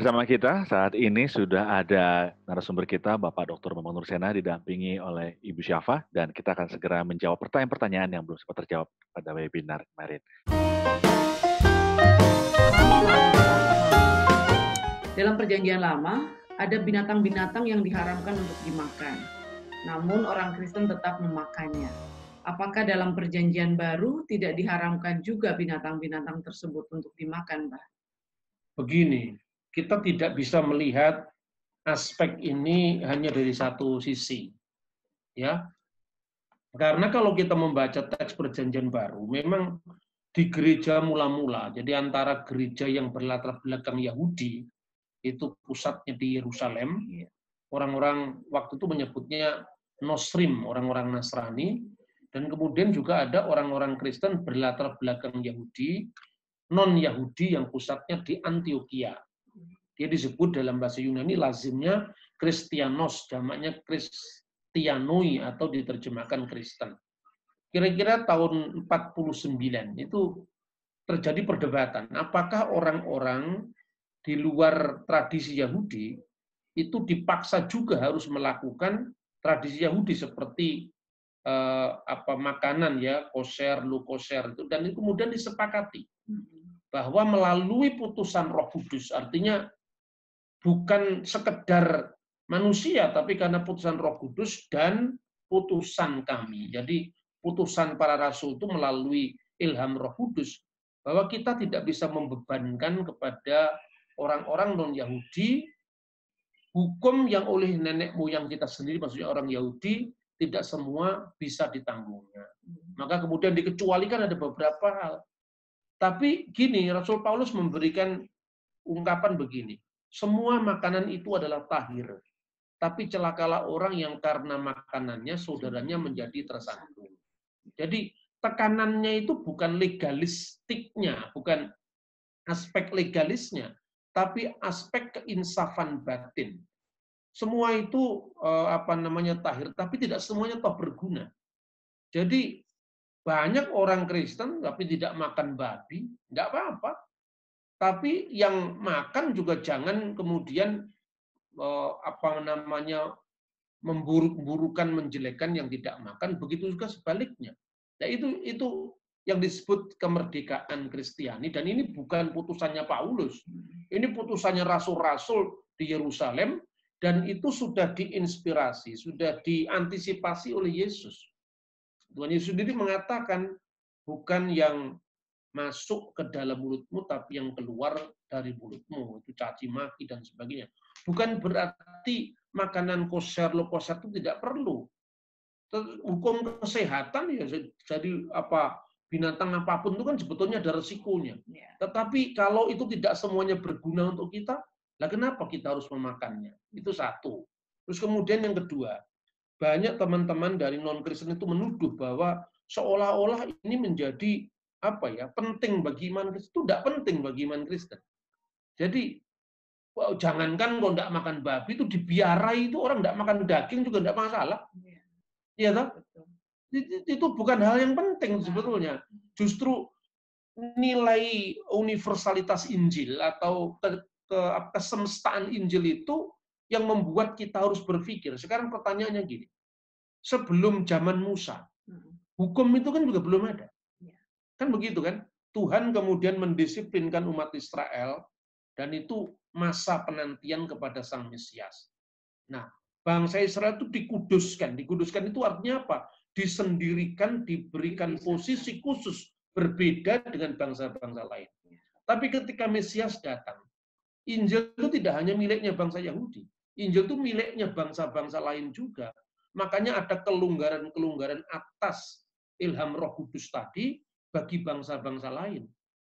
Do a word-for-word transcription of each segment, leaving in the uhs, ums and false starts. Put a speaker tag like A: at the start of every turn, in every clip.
A: Bersama kita saat ini sudah ada narasumber kita, Bapak Doktor Bambang Nursena, didampingi oleh Ibu Syafa, dan kita akan segera menjawab pertanyaan-pertanyaan yang belum sempat terjawab pada webinar kemarin.
B: Dalam Perjanjian Lama, ada binatang-binatang yang diharamkan untuk dimakan. Namun orang Kristen tetap memakannya. Apakah dalam Perjanjian Baru tidak diharamkan juga binatang-binatang tersebut untuk dimakan, Pak?
C: Begini, kita tidak bisa melihat aspek ini hanya dari satu sisi. Ya. Karena kalau kita membaca teks Perjanjian Baru, memang di gereja mula-mula, jadi antara gereja yang berlatar belakang Yahudi, itu pusatnya di Yerusalem, orang-orang waktu itu menyebutnya Nosrim, orang-orang Nasrani, dan kemudian juga ada orang-orang Kristen berlatar belakang Yahudi, non-Yahudi yang pusatnya di Antioquia. Dia disebut dalam bahasa Yunani lazimnya Kristianos, jamaknya Kristianoi atau diterjemahkan Kristen. Kira-kira tahun empat puluh sembilan itu terjadi perdebatan, apakah orang-orang di luar tradisi Yahudi itu dipaksa juga harus melakukan tradisi Yahudi seperti eh, apa makanan ya, kosher, lu kosher itu, dan itu kemudian disepakati bahwa melalui putusan Roh Kudus, artinya bukan sekedar manusia, tapi karena putusan Roh Kudus dan putusan kami. Jadi putusan para rasul itu melalui ilham Roh Kudus, bahwa kita tidak bisa membebankan kepada orang-orang non-Yahudi hukum yang oleh nenek moyang kita sendiri, maksudnya orang Yahudi, tidak semua bisa ditanggungnya. Maka kemudian dikecualikan ada beberapa hal. Tapi gini, Rasul Paulus memberikan ungkapan begini, semua makanan itu adalah tahir, tapi celakalah orang yang karena makanannya saudaranya menjadi tersandung. Jadi tekanannya itu bukan legalistiknya, bukan aspek legalisnya, tapi aspek keinsafan batin. Semua itu apa namanya tahir, tapi tidak semuanya toh berguna. Jadi banyak orang Kristen tapi tidak makan babi, nggak apa-apa. Tapi yang makan juga jangan kemudian apa namanya memburuk-burukan, menjelekkan yang tidak makan. Begitu juga sebaliknya. Nah itu itu yang disebut kemerdekaan Kristiani, dan ini bukan putusannya Paulus. Ini putusannya rasul-rasul di Yerusalem, dan itu sudah diinspirasi, sudah diantisipasi oleh Yesus. Tuhan Yesus sendiri mengatakan, bukan yang masuk ke dalam mulutmu, tapi yang keluar dari mulutmu. Itu caci maki dan sebagainya. Bukan berarti makanan kosher, lo kosher itu tidak perlu. Hukum kesehatan ya jadi apa binatang apapun itu kan sebetulnya ada resikonya. Tetapi kalau itu tidak semuanya berguna untuk kita, lah kenapa kita harus memakannya? Itu satu. Terus kemudian yang kedua, banyak teman-teman dari non-Kristen itu menuduh bahwa seolah-olah ini menjadi apa ya penting bagi iman Kristen. Itu tidak penting bagi iman Kristen. Jadi wow, jangankan kalau tidak makan babi, itu dibiarai itu orang tidak makan daging juga tidak masalah. Iya toh? Itu bukan hal yang penting sebetulnya. Justru nilai universalitas Injil atau ke, ke, kesemestaan Injil itu yang membuat kita harus berpikir. Sekarang pertanyaannya gini, sebelum zaman Musa, hukum itu kan juga belum ada. Kan begitu kan? Tuhan kemudian mendisiplinkan umat Israel, dan itu masa penantian kepada Sang Mesias. Nah, bangsa Israel itu dikuduskan. Dikuduskan itu artinya apa? Disendirikan, diberikan posisi khusus, berbeda dengan bangsa-bangsa lain. Tapi ketika Mesias datang, Injil itu tidak hanya miliknya bangsa Yahudi. Injil itu miliknya bangsa-bangsa lain juga. Makanya ada kelonggaran-kelonggaran atas ilham Roh Kudus tadi bagi bangsa-bangsa lain.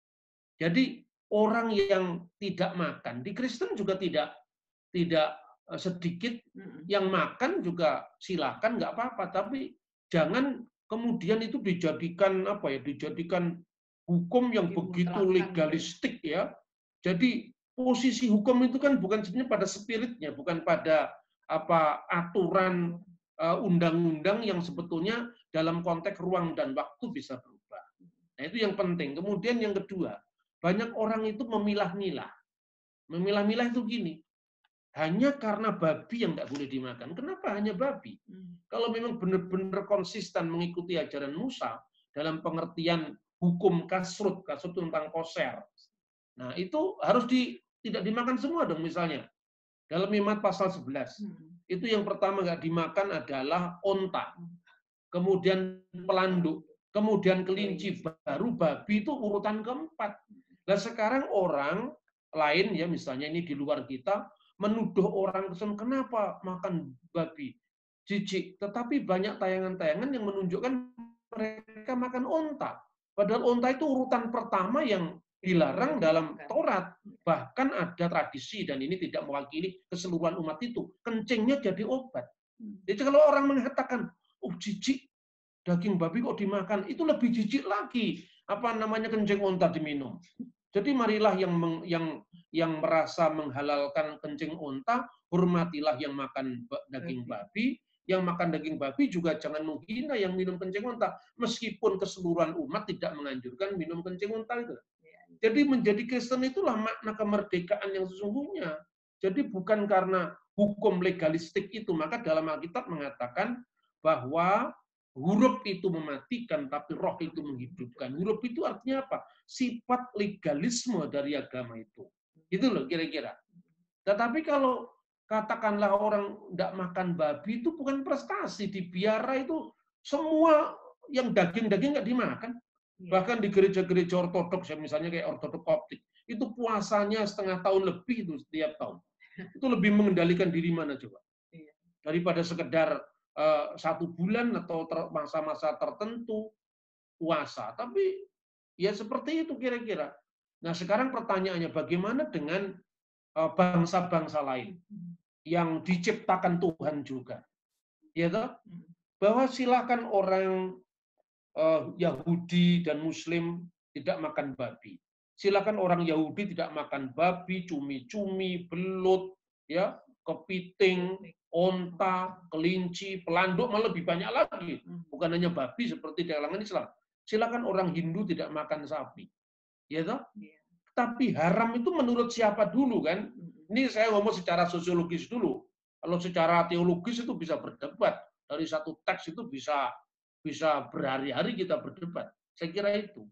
C: Jadi orang yang tidak makan, di Kristen juga tidak tidak sedikit yang makan juga silakan, nggak apa-apa. Tapi jangan kemudian itu dijadikan apa ya? Dijadikan hukum yang begitu legalistik ya. Jadi posisi hukum itu kan bukan sebenarnya pada spiritnya, bukan pada apa aturan undang-undang yang sebetulnya dalam konteks ruang dan waktu bisa berubah. Nah itu yang penting. Kemudian yang kedua, banyak orang itu memilah-milah. Memilah-milah itu gini, hanya karena babi yang nggak boleh dimakan. Kenapa hanya babi? Kalau memang benar-benar konsisten mengikuti ajaran Musa dalam pengertian hukum kasrut, kasrut tentang koser. Nah, itu harus di, tidak dimakan semua dong misalnya. Dalam Imat pasal sebelas. Itu yang pertama nggak dimakan adalah onta. Kemudian pelanduk. Kemudian kelinci. Baru babi itu urutan keempat. Nah, sekarang orang lain ya misalnya ini di luar kita menuduh orang Kristen kenapa makan babi, jijik. Tetapi banyak tayangan-tayangan yang menunjukkan mereka makan onta. Padahal onta itu urutan pertama yang dilarang dalam Taurat. Bahkan ada tradisi dan ini tidak mewakili keseluruhan umat itu. Kencingnya jadi obat. Jadi kalau orang mengatakan, oh jijik daging babi kok dimakan, itu lebih jijik lagi. Apa namanya kencing onta diminum. Jadi marilah yang meng, yang yang merasa menghalalkan kencing unta, hormatilah yang makan daging babi. Yang makan daging babi juga jangan menghina yang minum kencing unta, meskipun keseluruhan umat tidak menganjurkan minum kencing unta itu. Jadi menjadi Kristen itulah makna kemerdekaan yang sesungguhnya. Jadi bukan karena hukum legalistik itu, maka dalam Alkitab mengatakan bahwa huruf itu mematikan, tapi roh itu menghidupkan. Huruf itu artinya apa? Sifat legalisme dari agama itu. Itu loh kira-kira. Tetapi kalau katakanlah orang tidak makan babi, itu bukan prestasi. Di biara itu semua yang daging-daging nggak dimakan. Bahkan di gereja-gereja ortodoks, misalnya kayak ortodoks Koptik, itu puasanya setengah tahun lebih itu setiap tahun. Itu lebih mengendalikan diri mana coba? Daripada sekedar Uh, satu bulan atau masa-masa tertentu puasa. Tapi ya seperti itu kira-kira. Nah sekarang pertanyaannya bagaimana dengan uh, bangsa-bangsa lain yang diciptakan Tuhan juga, ya toh? Bahwa silakan orang uh, Yahudi dan Muslim tidak makan babi. Silakan orang Yahudi tidak makan babi, cumi-cumi, belut, ya, kepiting, onta, kelinci, pelanduk, malah lebih banyak lagi. Bukan hanya babi seperti di kalangan Islam. Silakan orang Hindu tidak makan sapi. Ya toh? Tapi haram itu menurut siapa dulu kan? Ini saya ngomong secara sosiologis dulu. Kalau secara teologis itu bisa berdebat. Dari satu teks itu bisa bisa berhari-hari kita berdebat. Saya kira itu.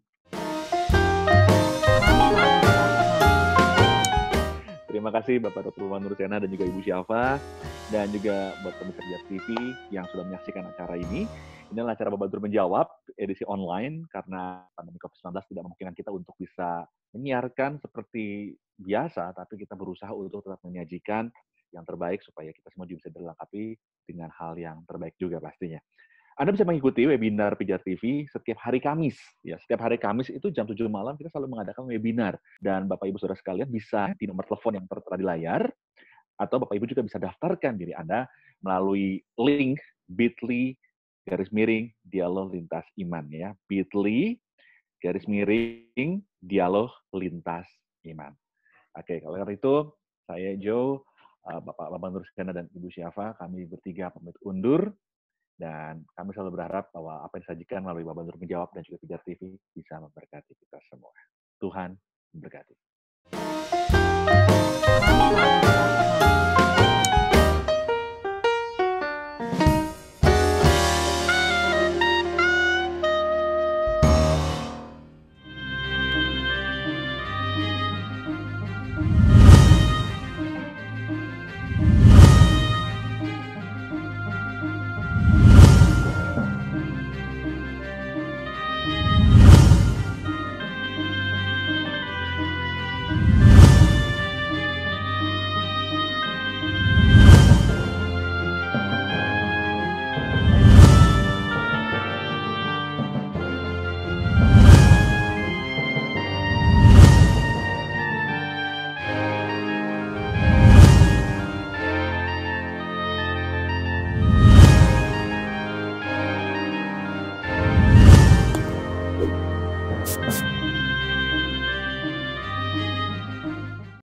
A: Terima kasih Bapak Doktor Nursena dan juga Ibu Syafa, dan juga buat pemirsa J A R T V yang sudah menyaksikan acara ini. Ini adalah acara Bapak Doktor Menjawab, edisi online, karena pandemi covid sembilan belas tidak memungkinkan kita untuk bisa menyiarkan seperti biasa, tapi kita berusaha untuk tetap menyajikan yang terbaik supaya kita semua juga bisa dilengkapi dengan hal yang terbaik juga pastinya. Anda bisa mengikuti webinar P J A R T V setiap hari Kamis. Ya, setiap hari Kamis itu jam tujuh malam kita selalu mengadakan webinar. Dan Bapak Ibu Saudara sekalian bisa di nomor telepon yang tertera di layar, atau Bapak Ibu juga bisa daftarkan diri Anda melalui link bit.ly garis miring dialog lintas iman ya. bit.ly garis miring dialog lintas iman. Oke, kalau karena itu saya Joe, Bapak Bapak Nursena dan Ibu Syafa, kami bertiga pamit undur. Dan kami selalu berharap bahwa apa yang disajikan melalui Bapak Nur Menjawab dan juga P J A R T V bisa memberkati kita semua. Tuhan memberkati.